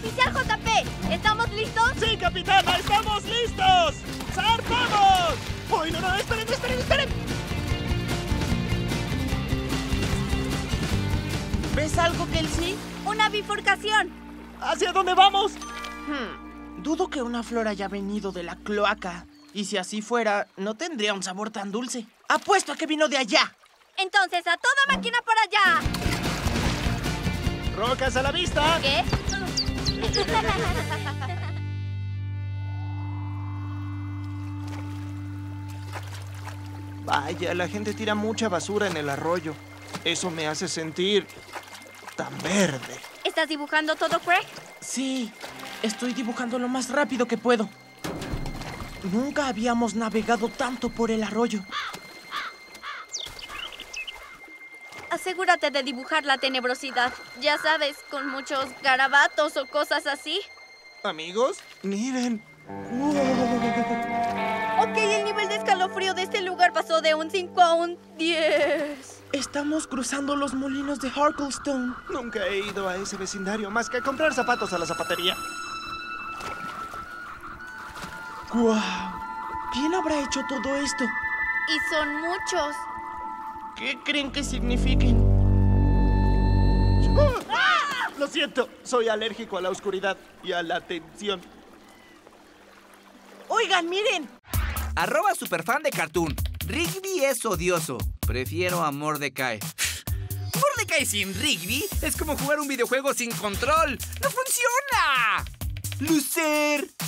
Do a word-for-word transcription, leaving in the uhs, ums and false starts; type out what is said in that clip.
Oficial J P, ¿estamos listos? ¡Sí, capitana! ¡Estamos listos! ¡Zarpamos! ¡Uy, no, no! ¡Esperen, esperen, esperen! ¿Ves algo, Kelsey? Una bifurcación. ¿Hacia dónde vamos? Hmm, dudo que una flor haya venido de la cloaca. Y si así fuera, no tendría un sabor tan dulce. ¡Apuesto a que vino de allá! Entonces, a toda máquina por allá. ¡Rocas a la vista! ¿Qué? Vaya, la gente tira mucha basura en el arroyo. Eso me hace sentir tan verde. ¿Estás dibujando todo, Craig? Sí, estoy dibujando lo más rápido que puedo. Nunca habíamos navegado tanto por el arroyo. Asegúrate de dibujar la tenebrosidad. Ya sabes, con muchos garabatos o cosas así. Amigos, miren. Ok, el nivel de escalofrío de este lugar pasó de un cinco a un diez. Estamos cruzando los molinos de Harklestone. Nunca he ido a ese vecindario más que a comprar zapatos a la zapatería. ¡Guau! ¿Quién habrá hecho todo esto? Y son muchos. ¿Qué creen que signifiquen? ¡Ah! Lo siento, soy alérgico a la oscuridad y a la tensión. ¡Oigan, miren! Arroba superfan de Cartoon. Rigby es odioso. Prefiero a Mordecai. Mordecai sin Rigby es como jugar un videojuego sin control. ¡No funciona! ¡Lucer!